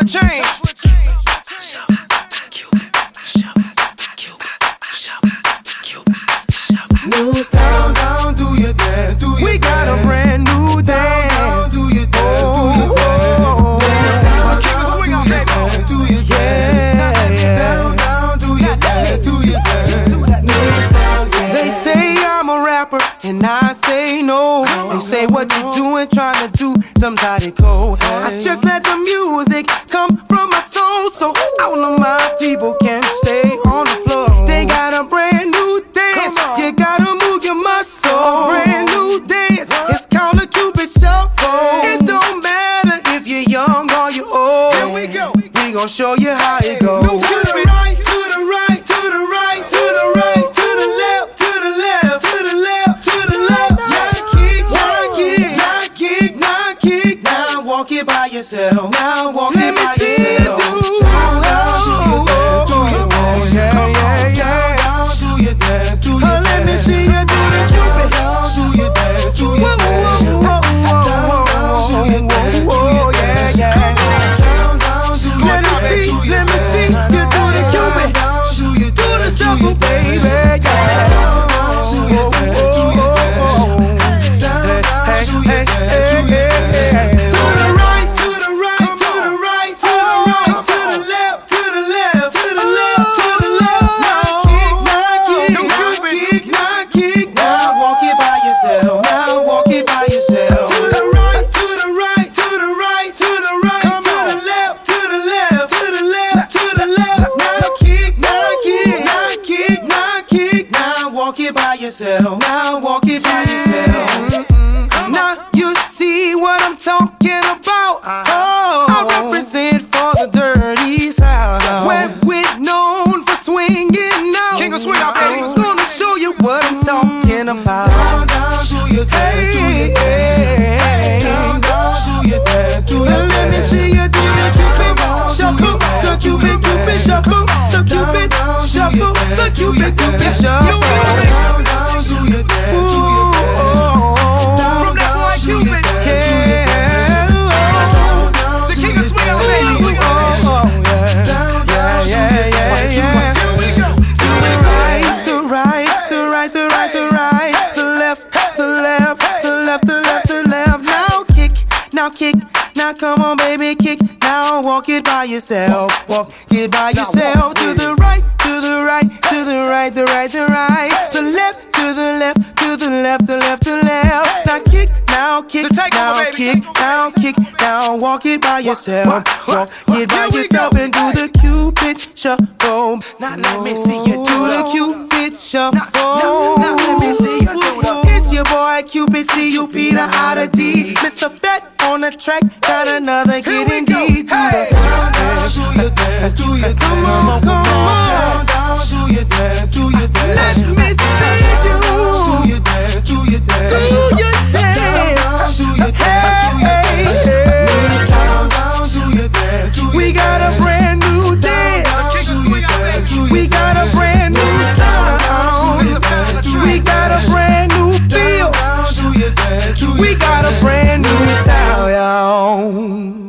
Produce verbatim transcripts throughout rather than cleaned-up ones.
change. New style, down, do your dance, do your We got a brand new dance. down, do your dance, do your dance. Down, Keep it swing on, baby. do your dance, down, down, do your dance, do your dance. New style, yeah. They say I'm a rapper, and I say no. They say what you doing, trying to do somebody cold. I just let the music come from my soul, so all of my people can stay on the floor. They got a brand new dance, you gotta move your muscle. A brand new dance, it's called a Cupid Shuffle. It don't matter if you're young or you're old. Here we go, we gon' show you how it goes. To the right, to the right, to the right, to the right, to the left, to the left, to the left, to the left. Now kick, now kick, now kick, now kick. Now walk it by yourself. Now walk it by yourself. Down, down, do your dance, do your dance. Yeah, yeah, yeah. Down, do your dance, do your dance. Let me see you do the Cupid. Down, do your dance, do your dance. Whoa, whoa, whoa, whoa, whoa, whoa, yeah, yeah. Down, down, do your Let me dance, see, do your let me dance. see you do the Cupid. Down, do your Do the dance, do shuffle, your dance. baby, yeah. Down, do your dance, do your dance. Down, down, do your dance, do your dance. To the right, to the right, to the right, to the right, to the left, to the left, to the left, to the left. Now kick, now kick, now kick, now kick. Now walk it by yourself. Now walk it by yourself. To the right, to the right, to the right, to the right, to the left, to the left, to the left, to the left. Now kick, now kick, now kick, now kick. Now walk it by yourself. Now walk it by yourself. Now you see what I'm talking about. Oh, I represent for the dirty south, where we're known for swinging out. King of swing out, baby. I'm gonna show you what I'm talking about. Down, down, do your dance, do your dance. Down, down, do your dance, do your dance. Let me see you do the Cupid Shuffle, the Cupid Cupid Shuffle, the Cupid Shuffle, the Cupid Cupid Shuffle. Down, down, do your dance, do your dance. From that boy Cupid, yeah. The king of swing out, baby. Yeah, yeah, yeah, yeah. Here we go. To the right, the right, the right, the right, the right, the left, the left, the left, the left, the left. Now kick, now kick, now come on, baby, kick. Now walk it by yourself, walk it by yourself. To the right, to the right, to the right, the right, the right, the left, to the left, to the left, the left, the left. Now kick, now kick, now kick, now kick, now walk it by yourself, walk it by yourself and do the Cupid Shuffle. Now let me see you do the Cupid Shuffle. Now let me see you do the. It's your boy Cupid, C U P the I to D. Mister Fat on the track, got another hit indeed. Do the Down, down, do your dance, do your dance. Come on, come Down, on. down, do your dance, do your dance. Let me see you Do your dance, do your dance. do your dance. Do your dance, do your dance. Down, down, do your dance, do your We got a brand new dance. We got a brand new sound. We got a brand new feel. We got a brand new style, y'all.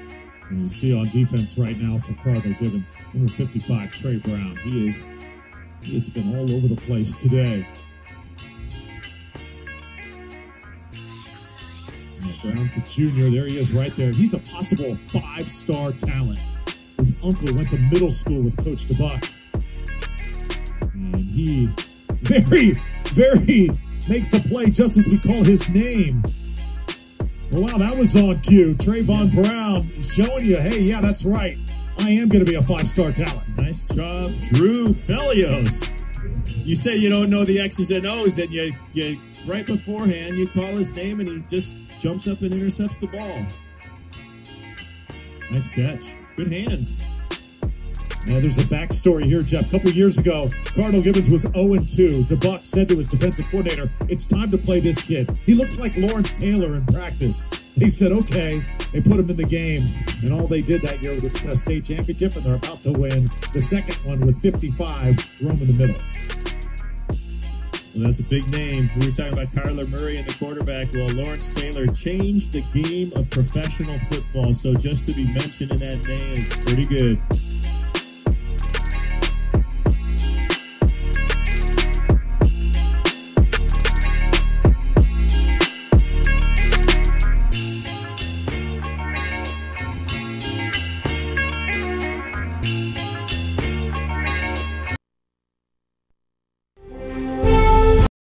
See on defense right now for Cardinal Gibbons, number fifty-five, Trey Brown. He is It's been all over the place today. Brown's a junior. There he is right there. He's a possible five-star talent. His uncle went to middle school with Coach DeBuck. And he very, very makes a play just as we call his name. Well, wow, that was on cue. Trayvon Brown showing you, hey, yeah, that's right. I am going to be a five-star talent. Nice job, Drew Felios. You say you don't know the X's and O's, and you, you right beforehand, you call his name, and he just jumps up and intercepts the ball. Nice catch. Good hands. Now, there's a backstory here, Jeff. A couple years ago, Cardinal Gibbons was oh and two. DeBuck said to his defensive coordinator, it's time to play this kid. He looks like Lawrence Taylor in practice. They said, okay. They put him in the game. And all they did that year was win a state championship, and they're about to win the second one with fifty-five, roam in the middle. Well, that's a big name. We were talking about Kyler Murray and the quarterback. Well, Lawrence Taylor changed the game of professional football. So just to be mentioned in that name is pretty good.